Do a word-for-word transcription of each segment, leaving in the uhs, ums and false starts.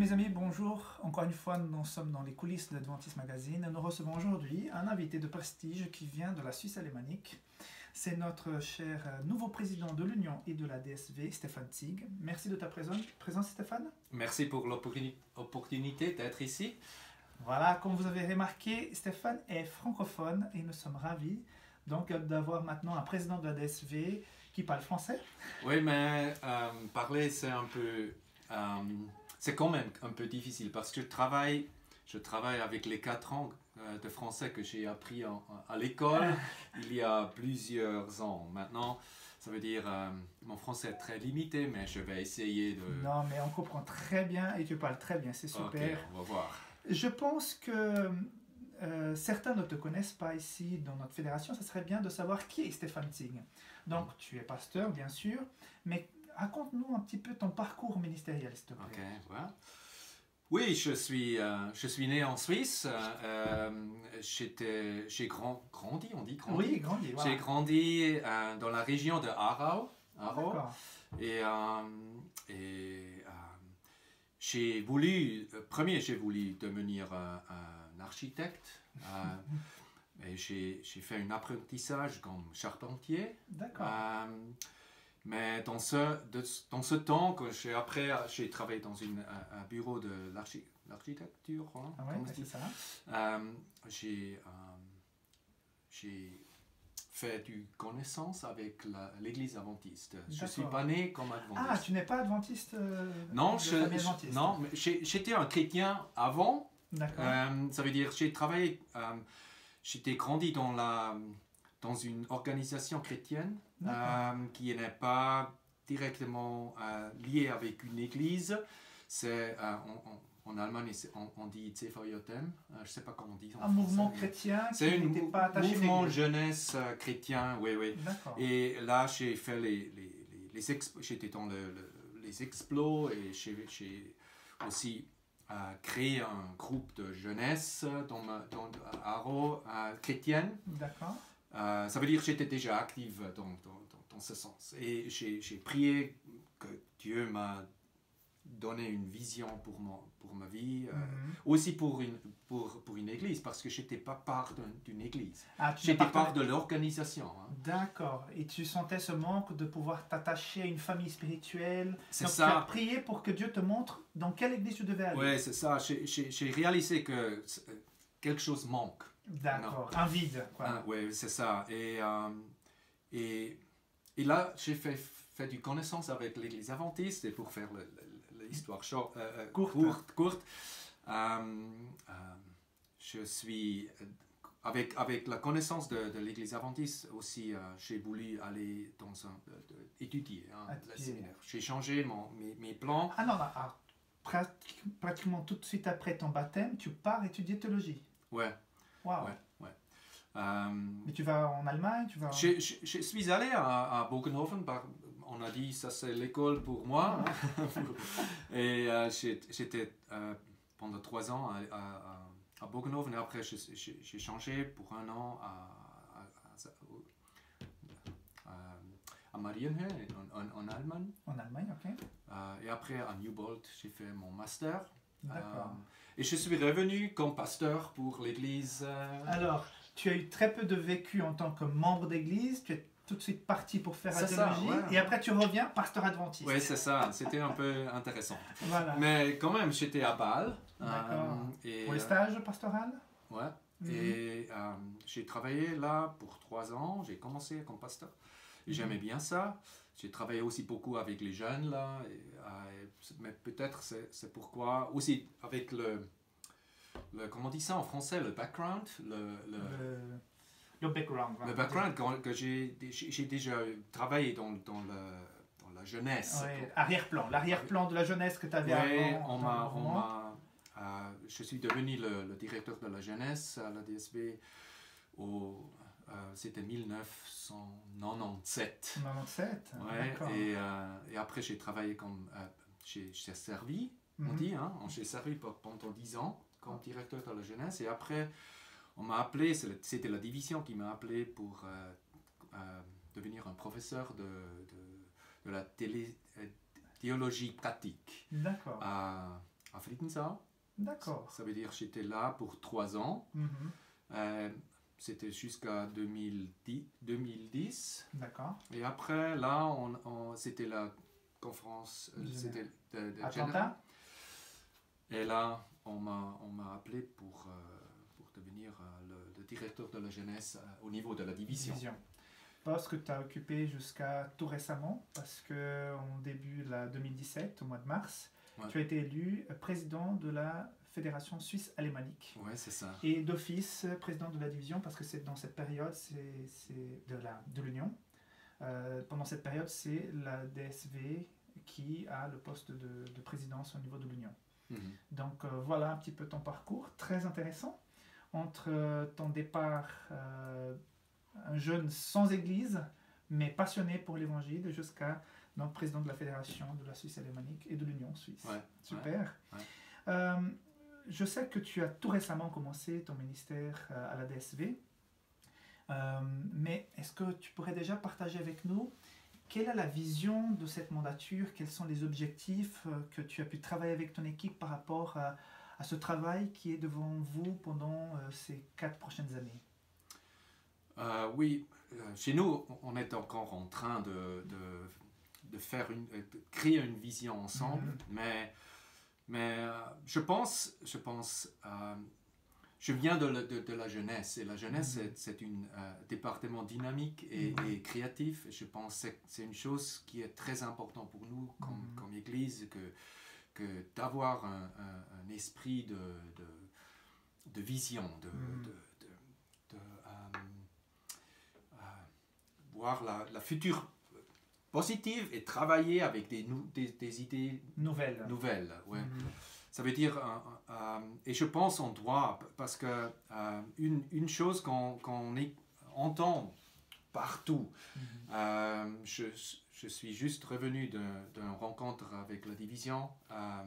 mes amis, bonjour. Encore une fois, nous sommes dans les coulisses de Adventist Magazine. Nous recevons aujourd'hui un invité de prestige qui vient de la Suisse alémanique. C'est notre cher nouveau président de l'Union et de la D S V, Stéphane Zieg. Merci de ta présence, présence Stéphane. Merci pour l'opportunité d'être ici. Voilà, comme vous avez remarqué, Stéphane est francophone et nous sommes ravis donc d'avoir maintenant un président de la D S V qui parle français. Oui, mais euh, parler c'est un peu... Euh, c'est quand même un peu difficile parce que je travaille, je travaille avec les quatre ans euh, de français que j'ai appris en, à l'école il y a plusieurs ans. Maintenant, ça veut dire euh, mon français est très limité, mais je vais essayer de... Non, mais on comprend très bien et tu parles très bien, c'est super. Ok, on va voir. Je pense que euh, certains ne te connaissent pas ici dans notre fédération. Ça serait bien de savoir qui est Stéphane Zieg. Donc, tu es pasteur, bien sûr, mais raconte-nous un petit peu ton parcours ministériel, s'il te plaît. Ok, voilà. Oui, je suis, euh, je suis né en Suisse. Euh, j'ai grand, grandi, on dit grandi. Oui, grandi. Voilà. J'ai grandi euh, dans la région de Aarau. Aarau. Et, euh, et euh, j'ai voulu, euh, premier, j'ai voulu devenir euh, un architecte. Euh, et j'ai fait un apprentissage comme charpentier. D'accord. Euh, Mais dans ce, de, dans ce temps, que j'ai après j'ai travaillé dans une, un, un bureau de l'architecture, hein, ah ouais, c'est ça. Euh, j'ai euh, fait du connaissance avec l'église adventiste. Je ne suis pas né comme adventiste. Ah, tu n'es pas adventiste euh, Non, je, je, non, j'étais un chrétien avant. D'accord. Euh, ça veut dire j'ai travaillé, euh, j'étais grandi dans la dans une organisation chrétienne euh, qui n'est pas directement euh, liée avec une église. C'est euh, en Allemagne, on, on dit C V J M, euh, je ne sais pas comment on dit. Un mouvement chrétien qui n'était pas attaché à l'église. C'est un mouvement jeunesse euh, chrétien, oui, oui. Et là, j'ai fait les, les, les, les expos, j'étais dans le, le, les explos et j'ai aussi euh, créé un groupe de jeunesse dans, ma, dans Aarau, euh, chrétienne. D'accord. Euh, ça veut dire que j'étais déjà active dans, dans, dans, dans ce sens. Et j'ai prié que Dieu m'a donné une vision pour, mon, pour ma vie, euh, mm-hmm. aussi pour une, pour, pour une église, parce que je n'étais pas part d'une église. Ah, j'étais part de l'organisation. Hein. D'accord. Et tu sentais ce manque de pouvoir t'attacher à une famille spirituelle. C'est ça. Tu as prié pour que Dieu te montre dans quelle église tu devais aller. Oui, c'est ça. J'ai réalisé que quelque chose manque. D'accord, un vide. Ah, oui, c'est ça. Et, euh, et, et là, j'ai fait, fait du connaissance avec l'église adventiste, et pour faire l'histoire euh, courte, courte, courte euh, euh, je suis, avec, avec la connaissance de, de l'église adventiste aussi, euh, j'ai voulu aller dans un, de, de, étudier hein, le séminaire. J'ai changé mon, mes, mes plans. Ah non, non ah, pratiquement tout de suite après ton baptême, tu pars étudier théologie. Ouais. Wow. Ouais, ouais. Euh, Mais tu vas en Allemagne, tu vas... En... Je, je, je suis allé à, à Bogenhofen, par, on a dit ça c'est l'école pour moi. Et euh, j'étais euh, pendant trois ans à, à, à Bogenhofen et après j'ai changé pour un an à, à, à, à Marienhöhe en, en, en Allemagne. En Allemagne, ok. Euh, et après à Newbold, j'ai fait mon master. D'accord. Euh, et je suis revenu comme pasteur pour l'église. Euh... Alors, tu as eu très peu de vécu en tant que membre d'église, tu es tout de suite parti pour faire la théologie, ouais. Et après tu reviens pasteur adventiste. Oui, c'est ça, c'était un peu intéressant. Voilà. Mais quand même, j'étais à Bâle. D'accord. Euh, pour les stages pastoraux? Ouais, mm-hmm. Et euh, j'ai travaillé là pour trois ans, j'ai commencé comme pasteur. J'aimais bien ça. J'ai travaillé aussi beaucoup avec les jeunes là, et, et, mais peut-être c'est pourquoi aussi avec le, le, comment on dit ça en français, le background, le, le, le, le background. Le background quand, que j'ai déjà travaillé dans, dans, le, dans la jeunesse. Ouais, arrière-plan, l'arrière-plan de la jeunesse que tu avais ouais, avant. On m'a, on m'a, euh, je suis devenu le, le directeur de la jeunesse à la D S V au Euh, c'était mille neuf cent quatre-vingt-dix-sept. quatre-vingt-dix-sept, ouais, et, euh, et après j'ai travaillé comme, euh, j'ai servi, mm-hmm. on dit, hein, j'ai servi pendant dix ans comme directeur de la jeunesse, et après on m'a appelé, c'était la division qui m'a appelé pour euh, euh, devenir un professeur de, de, de la télé, euh, théologie pratique à, à Friedensau. D'accord. Ça, ça veut dire que j'étais là pour trois ans. Mhm. Euh, c'était jusqu'à deux mille dix. D'accord. Et après, là, on, on, c'était la conférence euh, c'était de, de Atlanta. Et là, on m'a, on m'a appelé pour, euh, pour devenir euh, le, le directeur de la jeunesse euh, au niveau de la division. division. Poste que tu as occupé jusqu'à tout récemment, parce qu'en début de la deux mille dix-sept, au mois de mars, ouais. tu as été élu président de la Fédération suisse alémanique. Ouais, c'est ça. Et d'office, président de la division, parce que c'est dans cette période, c'est, c'est de, la, de l'Union. Euh, pendant cette période, c'est la D S V qui a le poste de, de présidence au niveau de l'Union. Mm-hmm. Donc euh, voilà un petit peu ton parcours, très intéressant. Entre euh, ton départ, euh, un jeune sans église, mais passionné pour l'évangile, jusqu'à donc, président de la Fédération de la Suisse alémanique et de l'Union suisse. Ouais, super. Ouais, ouais. Euh, je sais que tu as tout récemment commencé ton ministère euh, à la D S V, euh, mais est-ce que tu pourrais déjà partager avec nous quelle est la vision de cette mandature, quels sont les objectifs euh, que tu as pu travailler avec ton équipe par rapport à, à ce travail qui est devant vous pendant euh, ces quatre prochaines années? euh, Oui, chez nous, on est encore en train de, de, de, faire une, de créer une vision ensemble, mm-hmm. mais, mais euh, je pense, je pense euh, je viens de la, de, de la jeunesse, et la jeunesse, mm-hmm. c'est, c'est un euh, département dynamique et, mm-hmm. et créatif. Et je pense que c'est une chose qui est très importante pour nous, comme, mm-hmm. comme Église, que, que d'avoir un, un, un esprit de, de, de vision, de, mm-hmm. de, de, de euh, euh, voir la, la future positive et travailler avec des, nou, des, des idées nouvelles. nouvelles ouais. Mm-hmm. Ça veut dire, euh, euh, et je pense on doit, parce que euh, une, une chose qu'on, qu'on est, entend partout, mm-hmm. euh, je, je suis juste revenu d'une rencontre avec la division, euh,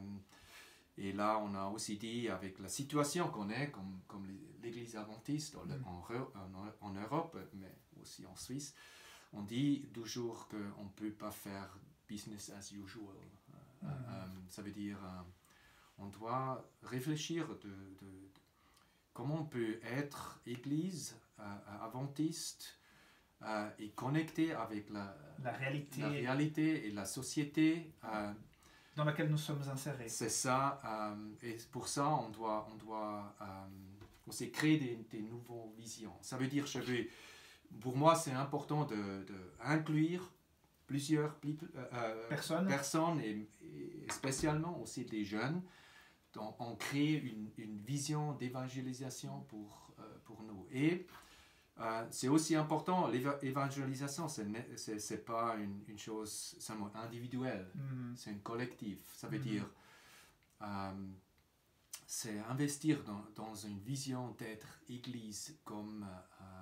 et là on a aussi dit avec la situation qu'on est, comme, comme l'Église adventiste mm-hmm. en, en, en Europe, mais aussi en Suisse, on dit toujours qu'on ne peut pas faire business as usual. Mm-hmm. euh, ça veut dire... Euh, on doit réfléchir de, de, de comment on peut être église euh, adventiste euh, et connecté avec la, la, réalité. la réalité et la société euh, dans laquelle nous sommes insérés. C'est ça, euh, et pour ça on doit, on doit euh, aussi créer des, des nouvelles visions. Ça veut dire, je veux, pour moi c'est important de, de inclure plusieurs euh, personnes, personnes et, et spécialement aussi des jeunes. Donc, on crée une, une vision d'évangélisation pour, euh, pour nous. Et euh, c'est aussi important, l'évangélisation, ce n'est pas une, une chose seulement individuelle, mm-hmm. c'est un collectif. Ça veut mm-hmm. dire, euh, c'est investir dans, dans une vision d'être église comme, euh,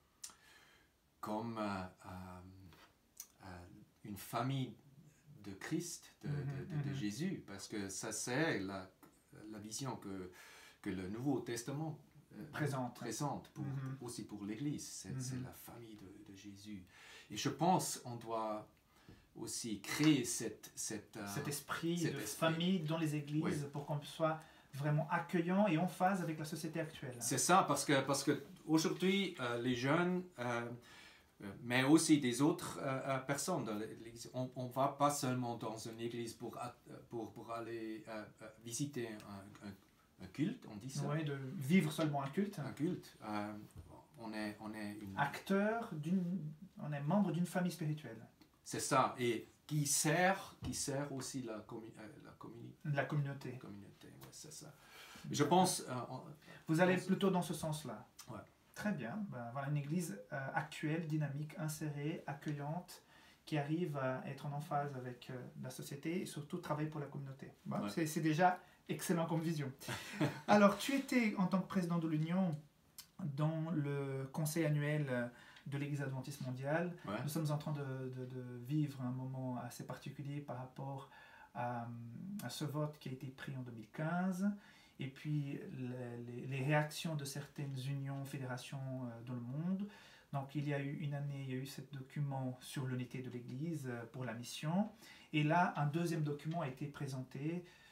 comme euh, euh, une famille de Christ, de, mm-hmm. de, de, de Jésus, parce que ça c'est la la vision que, que le Nouveau Testament euh, présente, présente pour, mm-hmm. aussi pour l'Église. C'est, mm-hmm. c'est la famille de, de Jésus. Et je pense qu'on doit aussi créer cette, cette, euh, cet esprit cet de esprit. famille dans les églises oui. pour qu'on soit vraiment accueillant et en phase avec la société actuelle. C'est ça, parce que, parce que aujourd'hui, euh, les jeunes... Euh, mais aussi des autres euh, personnes dans l'église. On ne va pas seulement dans une église pour, pour, pour aller euh, visiter un, un, un culte, on dit ça. Oui, de vivre seulement un culte. Un culte. Euh, on est, on est une... acteur, d'une, on est membre d'une famille spirituelle. C'est ça, et qui sert, qui sert aussi la, commu- la, communi- la communauté. La communauté, ouais, c'est ça. Je pense... Euh, on, Vous allez plutôt dans ce sens-là. Ouais. Très bien. Ben, voilà une église euh, actuelle, dynamique, insérée, accueillante, qui arrive à être en emphase avec euh, la société et surtout travailler pour la communauté. Bon, ouais. c'est, c'est déjà excellent comme vision. Alors, tu étais en tant que président de l'Union dans le conseil annuel de l'Église adventiste mondiale. Ouais. Nous sommes en train de, de, de vivre un moment assez particulier par rapport à, à ce vote qui a été pris en deux mille quinze. Et puis les, les réactions de certaines unions, fédérations euh, dans le monde. Donc il y a eu une année, il y a eu ce document sur l'unité de l'Église euh, pour la mission. Et là, un deuxième document a été présenté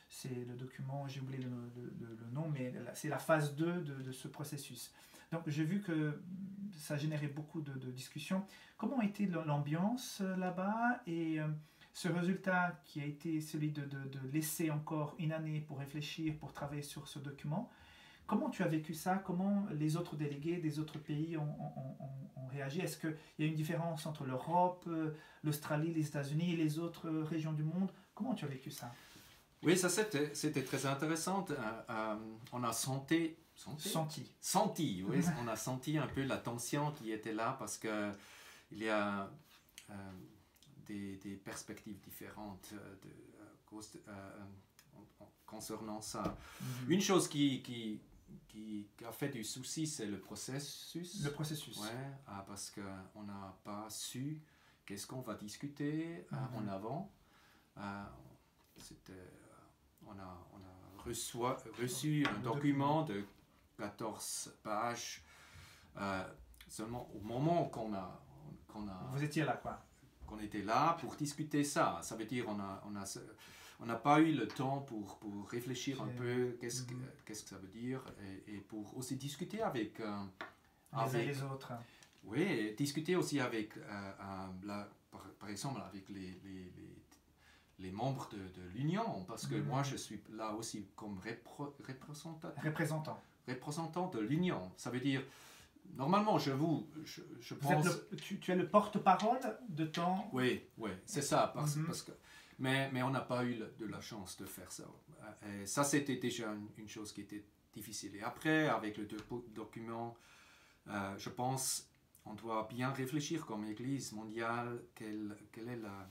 c'est le document, j'ai oublié le, le, le nom, mais c'est la phase deux de, de ce processus. Donc j'ai vu que ça générait beaucoup de, de discussions. Comment était l'ambiance là-bas et euh, ce résultat qui a été celui de, de, de laisser encore une année pour réfléchir, pour travailler sur ce document, comment tu as vécu ça? Comment les autres délégués des autres pays ont, ont, ont, ont réagi? Est-ce qu'il y a une différence entre l'Europe, l'Australie, les États-Unis et les autres régions du monde? Comment tu as vécu ça? Oui, ça c'était, c'était très intéressant. Euh, euh, on a senti, senti, senti, senti oui, on a senti un peu la tension qui était là parce que il y a euh, des, des perspectives différentes de, de, euh, concernant ça. Mm-hmm. Une chose qui, qui, qui a fait du souci, c'est le processus. Le processus. Ouais, ah, parce qu'on n'a pas su qu'est-ce qu'on va discuter mm-hmm. euh, en avant. Euh, c'était, on a, on a reçu, reçu un document de quatorze pages euh, seulement au moment qu'on a, qu'on a... Vous étiez là, quoi. Qu'on était là pour discuter ça. Ça veut dire qu'on a, on a, on n'a pas eu le temps pour, pour réfléchir un peu qu'est-ce que, mm-hmm. qu'est-ce que ça veut dire et, et pour aussi discuter avec... Euh, les avec, les autres. Oui, et discuter aussi avec, euh, euh, la, par, par exemple, avec les, les, les les membres de, de l'Union, parce que mmh. moi je suis là aussi comme répro, représentant, représentant. représentant de l'Union. Ça veut dire, normalement je vous, je, je vous pense... Êtes le, tu, tu es le porte-parole de ton... Oui, oui, c'est ça, parce, mmh. parce que... Mais, mais on n'a pas eu le, de la chance de faire ça. Et ça c'était déjà une, une chose qui était difficile. Et après, avec le do- document, euh, je pense on doit bien réfléchir comme Église mondiale, quelle, quelle est la...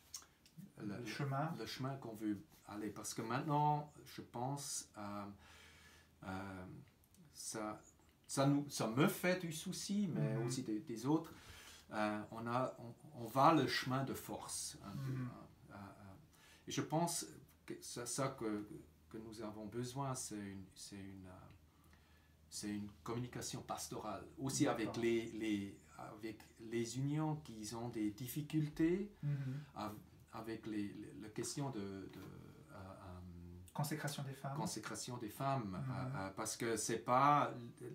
Le, le chemin, le chemin qu'on veut aller. Parce que maintenant, je pense, euh, euh, ça, ça, nous, ça me fait du souci, mais mm-hmm. aussi des, des autres. Euh, on, a, on, on va le chemin de force. Un peu, mm-hmm. euh, euh, et je pense que c'est ça que, que nous avons besoin, c'est une, c'est une, euh, c'est une communication pastorale. Aussi D'accord. avec les, les, avec les unions qui ont des difficultés, mm-hmm. à, avec les, les, les questions de, de euh, consécration des femmes, consécration des femmes mm-hmm. euh, euh, parce que c'est pas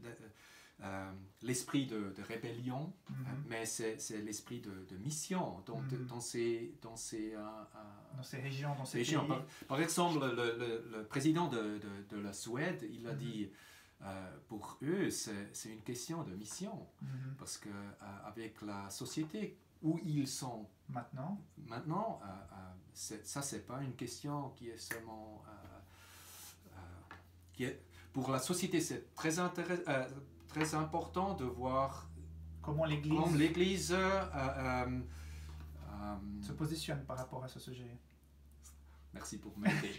euh, l'esprit de, de rébellion, mm-hmm. mais c'est, c'est l'esprit de, de mission dans, mm-hmm. dans ces dans ces, euh, dans ces régions, dans ces régions. pays. Par, par exemple, le, le, le président de, de, de la Suède, il a mm-hmm. dit euh, pour eux c'est, c'est une question de mission, mm-hmm. parce que euh, avec la société où ils sont maintenant, maintenant euh, euh, c'est, ça c'est pas une question qui est seulement euh, euh, qui est, pour la société c'est très, intéress- euh, très important de voir comment l'Église, comment l'Église euh, euh, euh, se positionne par rapport à ce sujet. Merci pour m'aider.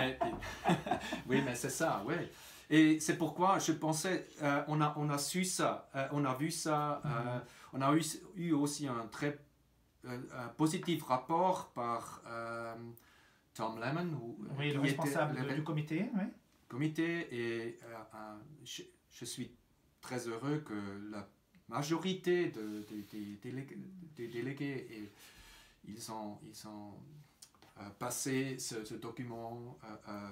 Oui, mais c'est ça, oui. Et c'est pourquoi je pensais, euh, on, a, on a su ça, euh, on a vu ça, euh, mm-hmm. on a eu, eu aussi un très euh, un positif rapport par euh, Tom Lemon. Où, oui, le responsable était, le, du comité. Oui. comité et euh, euh, je, je suis très heureux que la majorité de, de, de, de, de, des délégués, et, ils ont, ils ont euh, passé ce, ce document euh, euh,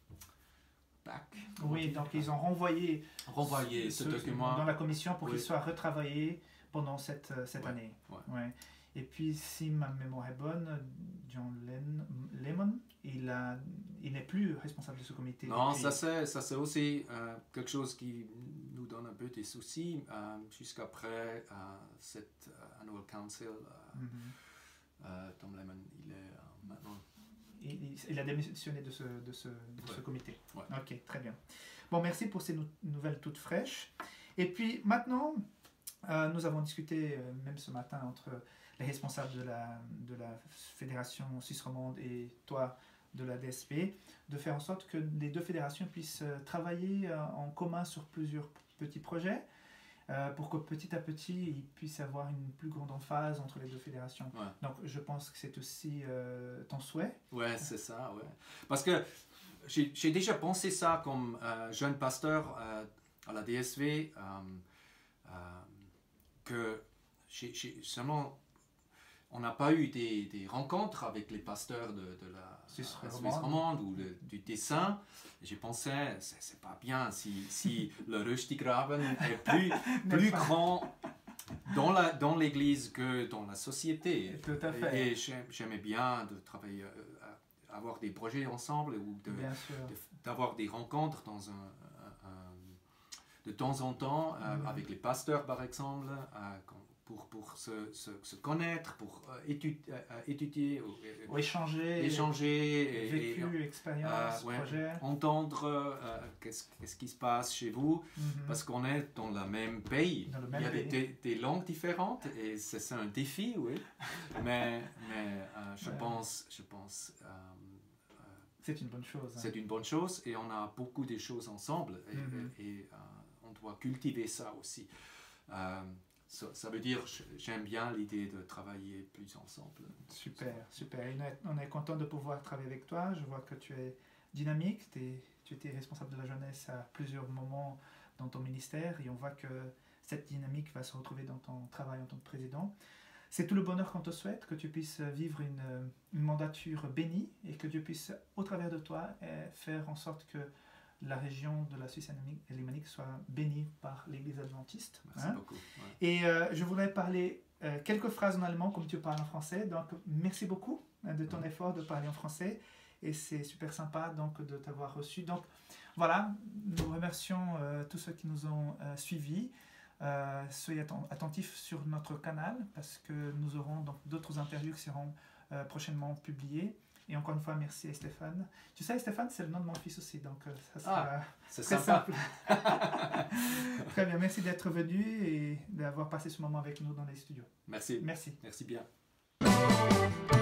back. Oui, donc ils ont renvoyé, renvoyé ce, ce document dans la commission pour oui. qu'il soit retravaillé pendant cette, cette ouais. année. Ouais. Ouais. Et puis, si ma mémoire est bonne, John Lemon, il, a, il n'est plus responsable de ce comité. Non, depuis... ça c'est, ça c'est aussi euh, quelque chose qui nous donne un peu des soucis euh, jusqu'après euh, cette uh, Annual Council. Euh, mm-hmm. euh, Tom Lemon, il est euh, maintenant... Il, il a démissionné de ce, de ce, de ouais. ce comité. Ouais. Ok, très bien. Bon, merci pour ces nou- nouvelles toutes fraîches. Et puis maintenant, euh, nous avons discuté, euh, même ce matin, entre les responsables de la, de la Fédération Suisse romande et toi de la D S P, de faire en sorte que les deux fédérations puissent euh, travailler euh, en commun sur plusieurs petits projets, euh, pour que petit à petit, il puisse y avoir une plus grande emphase entre les deux fédérations. Ouais. Donc, je pense que c'est aussi euh, ton souhait. Ouais, c'est ça, ouais. Parce que j'ai, j'ai déjà pensé ça comme euh, jeune pasteur euh, à la D S V, euh, euh, que j'ai, j'ai seulement... on n'a pas eu des, des rencontres avec les pasteurs de, de la Suisse euh, Suisse romande. romande ou de- du Tessin. J'ai pensé, c'est c'est pas bien si, si le Röstigraben est plus, plus pas. grand dans la- dans l'Église que dans la société. Tout à fait. Et, et j'aim- j'aimais bien de travailler, euh, à- avoir des projets ensemble ou de, Bien sûr. de- d'avoir des rencontres dans un, un- un- de temps en temps euh, Mhm. avec les pasteurs par exemple euh, quand- pour, pour se, se, se connaître, pour euh, étu- euh, euh, étudier, ou, euh, Ou échanger. échanger et, et, Vécu, expérience, euh, ouais, projet. entendre euh, qu'est-ce, qu'est-ce qui se passe chez vous, Mhm. parce qu'on est dans le même pays. Dans le Il même y a des, pays. des- des langues différentes et c'est, c'est un défi, oui. mais mais euh, je Ouais. pense, je pense euh, euh, C'est une bonne chose. hein. c'est une bonne chose et on a beaucoup de choses ensemble et, Mhm. et, et, euh, on doit cultiver ça aussi. Euh, ça, ça veut dire j- j'aime bien l'idée de travailler plus ensemble. Super, super. Et on est- on est content de pouvoir travailler avec toi. Je vois que tu es dynamique. T'es- tu étais responsable de la jeunesse à plusieurs moments dans ton ministère et on voit que cette dynamique va se retrouver dans ton travail en tant que président. C'est tout le bonheur qu'on te souhaite, que tu puisses vivre une, une mandature bénie et que Dieu puisse, au travers de toi, eh, faire en sorte que la région de la Suisse alémanique soit bénie par l'Église adventiste. Merci hein. beaucoup. Ouais. Et euh, je voudrais parler euh, quelques phrases en allemand comme tu parles en français. Donc, merci beaucoup hein, de ton effort de parler en français. Et c'est super sympa donc, de t'avoir reçu. Donc, voilà, nous remercions euh, tous ceux qui nous ont euh, suivis. Euh, soyez atten- attentifs sur notre canal parce que nous aurons donc d'autres interviews qui seront euh, prochainement publiées. Et encore une fois, merci à Stéphane. Tu sais, Stéphane, c'est le nom de mon fils aussi, donc euh, ça sera Ah, c'est très sympa. simple. Très bien, merci d'être venu et d'avoir passé ce moment avec nous dans les studios. Merci. Merci. Merci bien.